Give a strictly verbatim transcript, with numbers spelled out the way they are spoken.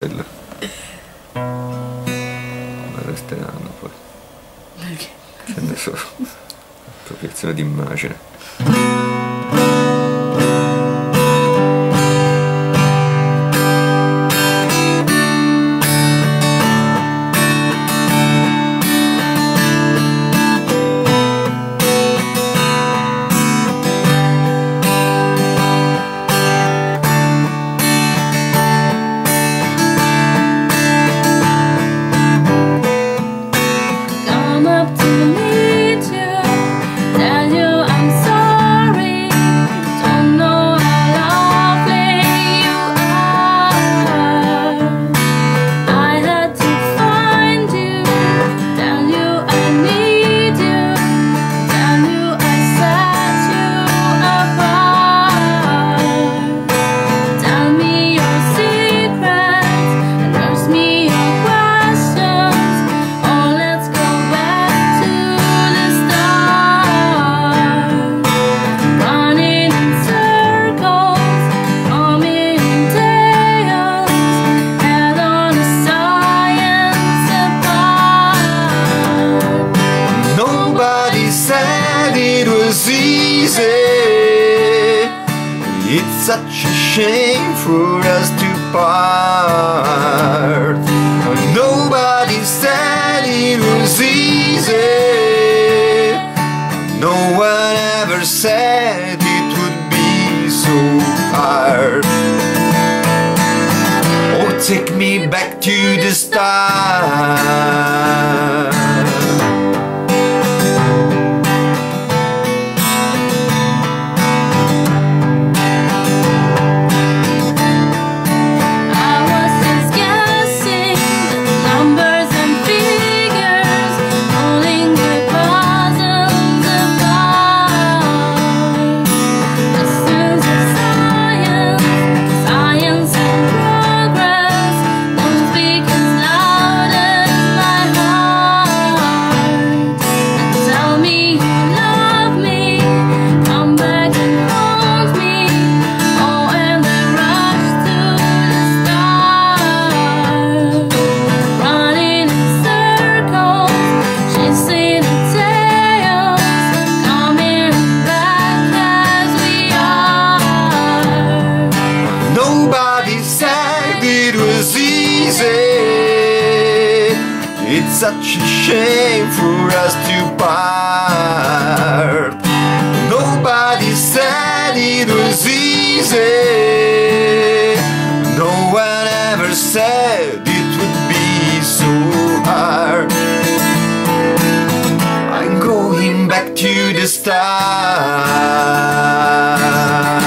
Ma resteranno poi. Perché? Ce ne sono. Protezione d'immagine. It's such a shame for us to part. Nobody said it was easy. No one ever said it would be so hard. Oh, take me back to the start. It's such a shame for us to part. Nobody said it was easy. No one ever said it would be so hard. I'm going back to the start.